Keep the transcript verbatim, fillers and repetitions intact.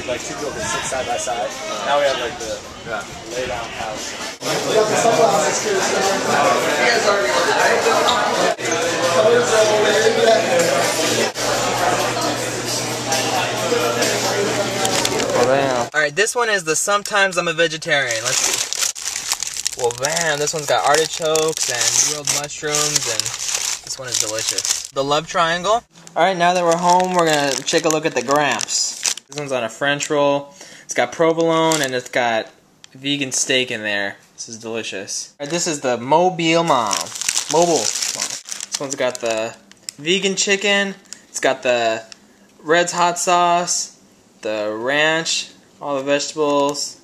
you like two people could sit side by side. Now we have like the yeah. lay down couch. Alright, this one is the Sometimes I'm a Vegetarian. Let's see. Well, man, this one's got artichokes and grilled mushrooms, and this one is delicious. The Love Triangle. Alright, now that we're home, we're going to take a look at the Gramps. This one's on a French roll. It's got provolone, and it's got vegan steak in there. This is delicious. Alright, this is the Mobile Mom. Mobile Mom. This one's got the vegan chicken. It's got the Red's hot sauce, the ranch, all the vegetables,